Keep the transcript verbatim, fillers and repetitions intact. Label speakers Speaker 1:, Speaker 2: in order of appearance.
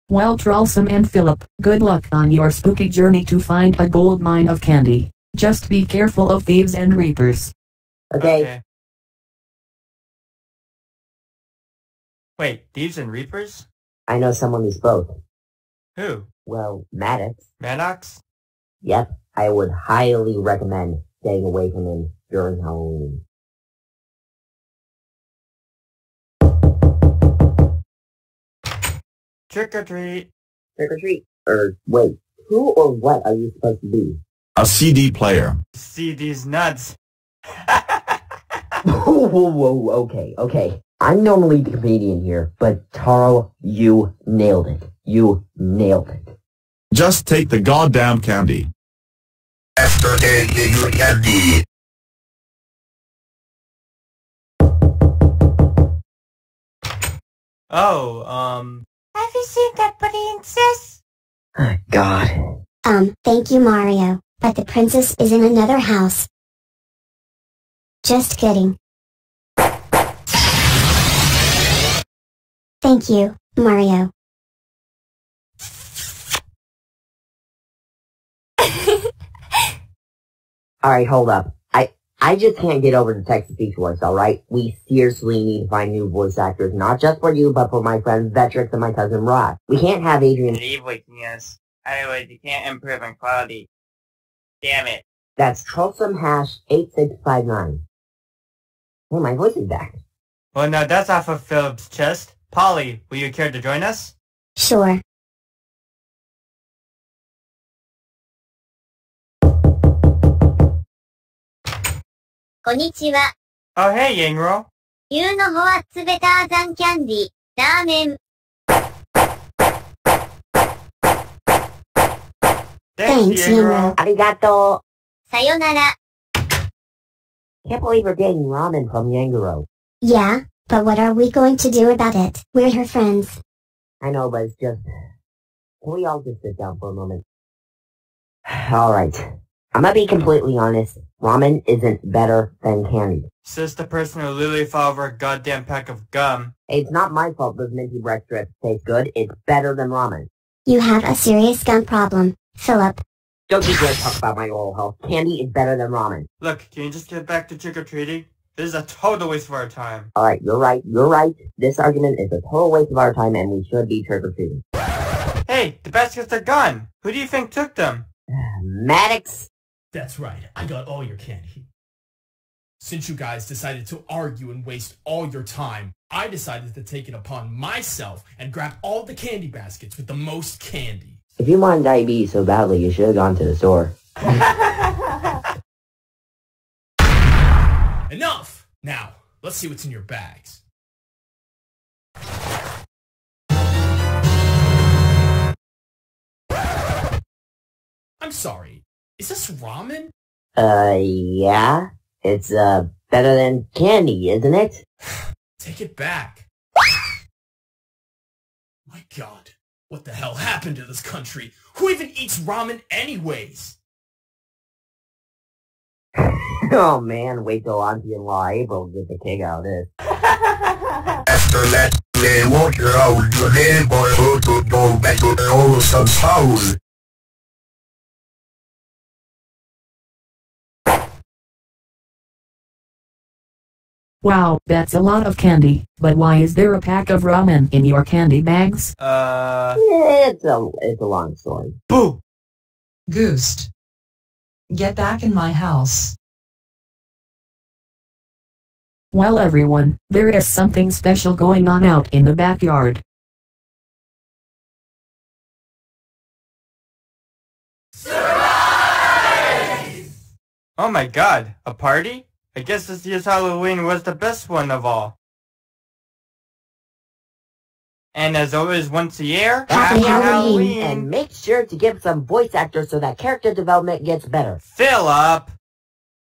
Speaker 1: Well, Trollsome and Philip, good luck on your spooky journey to find a gold mine of candy. Just be careful of thieves and reapers.
Speaker 2: Okay.
Speaker 3: Okay. Wait, thieves and reapers?
Speaker 2: I know someone who's both.
Speaker 3: Who?
Speaker 2: Well, Maddox.
Speaker 3: Maddox?
Speaker 2: Yep, I would highly recommend staying away from him during Halloween.
Speaker 3: Trick or treat.
Speaker 2: Trick or treat. Er, wait, who or what are you supposed to be?
Speaker 4: A C D player.
Speaker 3: See these nuts.
Speaker 2: Whoa, whoa, whoa, okay, okay. I'm normally the comedian here, but Taro, you nailed it. You nailed it.
Speaker 4: Just take the goddamn candy.
Speaker 5: After taking your candy.
Speaker 3: Oh, um...
Speaker 6: Have you seen that princess?
Speaker 2: God.
Speaker 6: Um, thank you, Mario, but the princess is in another house. Just kidding. Thank you, Mario.
Speaker 2: Alright, hold up. I I just can't get over the text-to-speech voice, alright? We seriously need to find new voice actors, not just for you, but for my friends Vetrix and my cousin Rod. We can't have Adrian...
Speaker 3: Leave waking us. Otherwise, you can't improve on quality. Damn it.
Speaker 2: That's Trollsome hash eight six five nine. Oh, my voice is back.
Speaker 3: Well, no, that's off of Philip's chest. Polly, will you care to join us?
Speaker 6: Sure. Konnichiwa.
Speaker 3: Oh, hey, Yangro.
Speaker 6: ゆうのほはつべたーザンキャンディ、ラーメン。Thanks, Yangro.
Speaker 2: Arigato.
Speaker 6: さよなら。
Speaker 2: Can't believe we're getting ramen from Yangaro.
Speaker 6: Yeah, but what are we going to do about it? We're her friends.
Speaker 2: I know, but it's just... Can we all just sit down for a moment? Alright. I'm gonna be completely honest. Ramen isn't better than candy.
Speaker 3: Says the person who literally fell over a goddamn pack of gum.
Speaker 2: It's not my fault those minty bread strips taste good. It's better than ramen.
Speaker 6: You have a serious gum problem, Philip.
Speaker 2: Don't you dare talk about my oral health. Candy is better than ramen.
Speaker 3: Look, can you just get back to trick-or-treating? This is a total waste of our time.
Speaker 2: Alright, you're right. You're right. This argument is a total waste of our time and we should be trick-or-treating.
Speaker 3: Hey, the baskets are gone. Who do you think took them?
Speaker 2: Maddox.
Speaker 7: That's right, I got all your candy. Since you guys decided to argue and waste all your time, I decided to take it upon myself and grab all the candy baskets with the most candy.
Speaker 2: If you want diabetes so badly, you should have gone to the store.
Speaker 7: Enough! Now, let's see what's in your bags. I'm sorry, is this ramen?
Speaker 2: Uh, yeah? It's, uh, better than candy, isn't it?
Speaker 7: Take it back. My god, what the hell happened to this country? Who even eats ramen anyways?
Speaker 2: Oh man, wait till auntie-in-law April gets a kick out of this.
Speaker 5: After that, they walk around your neighborhood to go back to their wholesome house.
Speaker 1: Wow, that's a lot of candy, but why is there a pack of ramen in your candy bags?
Speaker 3: Uh...
Speaker 2: It's a, it's a long story.
Speaker 3: Boo!
Speaker 8: Goose. Get back in my house.
Speaker 1: Well everyone, there is something special going on out in the backyard.
Speaker 3: Surprise! Oh my god, a party? I guess this year's Halloween was the best one of all. And as always, once a year,
Speaker 6: Happy Halloween.
Speaker 2: And make sure to give some voice actors so that character development gets better.
Speaker 3: Fill up!